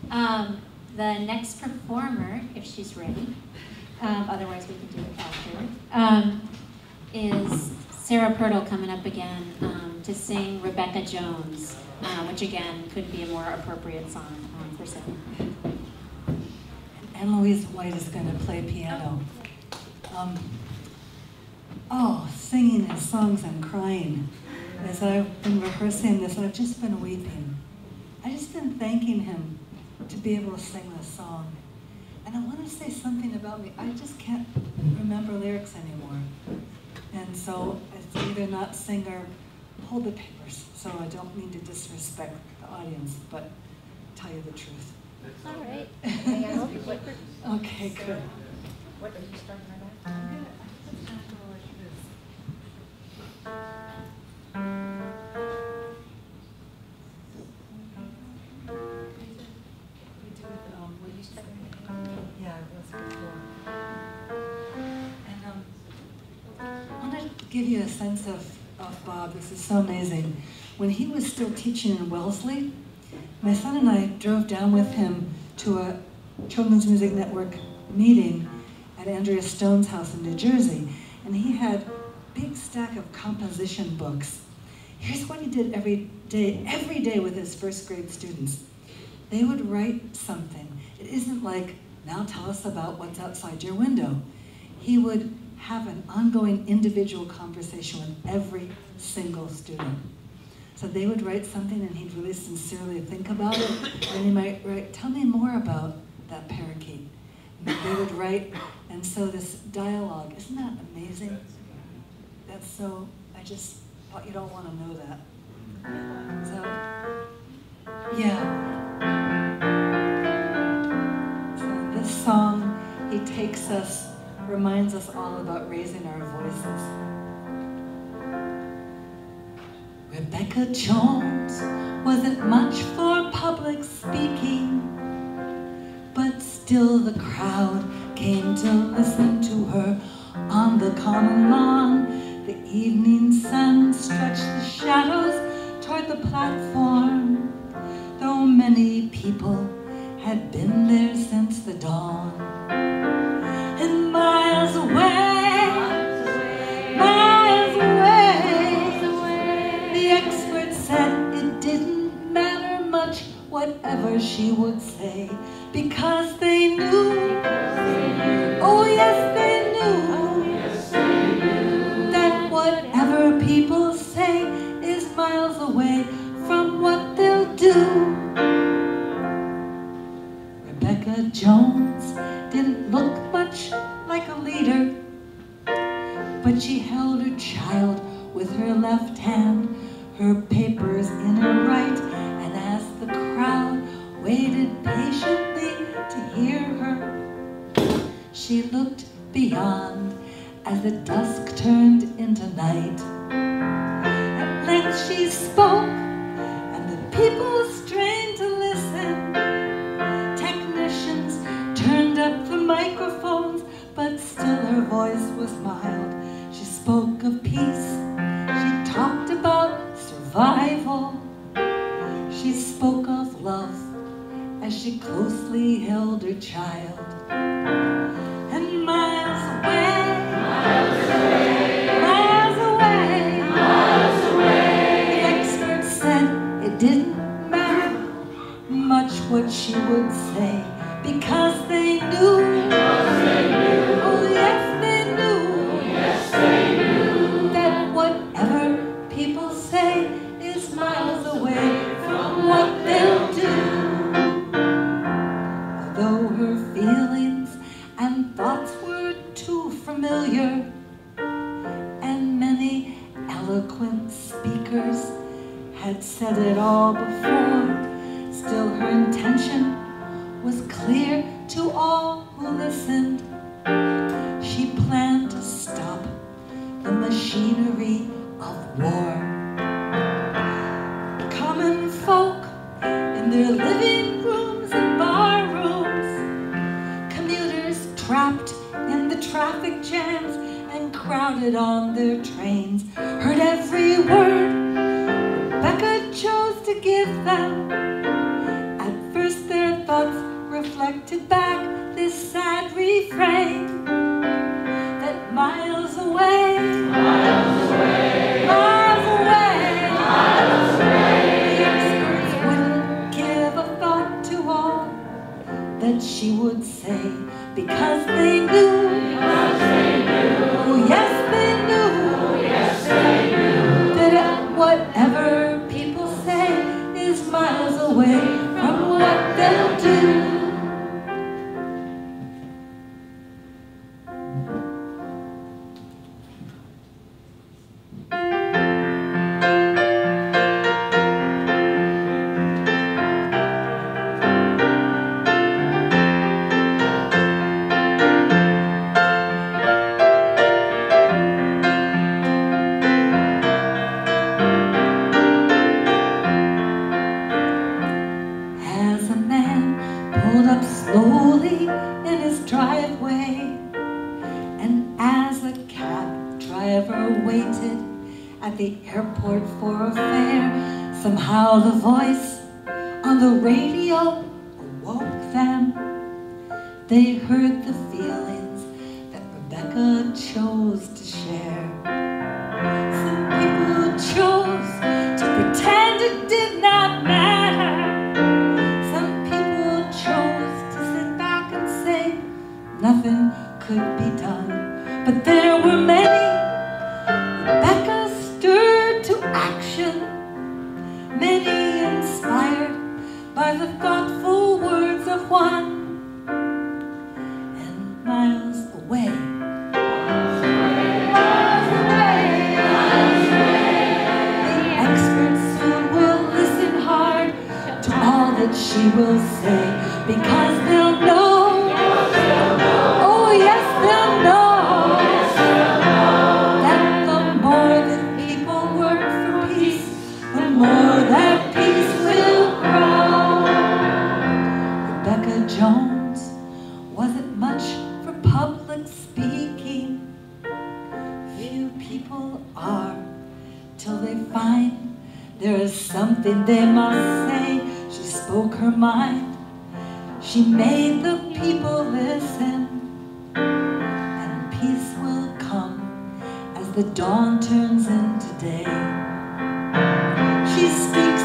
The next performer, if she's ready, otherwise we can do it after, is Sarah Purtle coming up again to sing Rebecca Jones, which again couldn't be a more appropriate song for Sarah. And Louise White is going to play piano. Singing his songs and crying. As I've been rehearsing this, I've just been weeping. I've just been thanking him to be able to sing this song. And I want to say something about me. I just can't remember lyrics anymore. And so it's either not sing or hold the papers. So I don't mean to disrespect the audience, but tell you the truth. All right. Okay, good. What are you starting right now? I want to give you a sense of Bob. This is so amazing. When he was still teaching in Wellesley, my son and I drove down with him to a Children's Music Network meeting at Andrea Stone's house in New Jersey, and he had a big stack of composition books. Here's what he did every day with his first grade students. They would write something. It isn't like, now tell us about what's outside your window. He would have an ongoing individual conversation with every single student. So they would write something and he'd really sincerely think about it, and he might write, tell me more about that parakeet. And they would write, and so this dialogue, isn't that amazing? That's so, I just thought you'd all want to know that. So, yeah. So this song, he takes us, reminds us all about raising our voices. Rebecca Jones wasn't much for public speaking, but still the crowd came to listen to her on the common lawn. The evening sun stretched the shadows toward the platform, though many people had been there since the dawn. And miles away, the experts said it didn't matter much whatever she would say, because they knew, oh yes they knew, that whatever people say is miles away from what they'll do. Rebecca Jones didn't look much like a leader, but she held her child with her left hand, her papers in her right, and as the crowd waited patiently to hear her, she looked beyond as the dusk turned into night. At length she spoke, and the people strained to listen. Technicians turned up the microphones, but still her voice was mild. She spoke of peace, she talked about survival. She spoke of love as she closely held her child. And miles away, the experts said it didn't matter much what she would say, because they knew, oh yes they knew, that whatever people say is miles away from what they'll do. Although her feelings and thoughts were too familiar, and many eloquent speakers had said it all before, still her intention was clear to all who listened. She planned to stop the machinery of war. Common folk in their living rooms and bar rooms, commuters trapped in the traffic jams and crowded on their trains, heard every word Rebecca chose to give them. At first their thoughts to back this sad refrain that miles away, miles away, miles away, miles away, the experts wouldn't give a thought to all that she would say, because they knew, oh yes they knew, oh yes they knew, that whatever people say is miles away from what they'll do. Pulled up slowly in his driveway, and as a cab driver waited at the airport for a fare, somehow the voice on the radio awoke them. They heard the feelings that Rebecca chose to share. Some people chose to pretend it did not matter. Nothing could be done, but there were many. Rebecca stirred to action, many inspired by the thoughtful words of one. And miles away, miles away, miles away, the experts soon will listen hard to all that she will say, because they'll know. Jones wasn't much for public speaking. Few people are, till they find there is something they must say. She spoke her mind, she made the people listen, and peace will come as the dawn turns into day. She speaks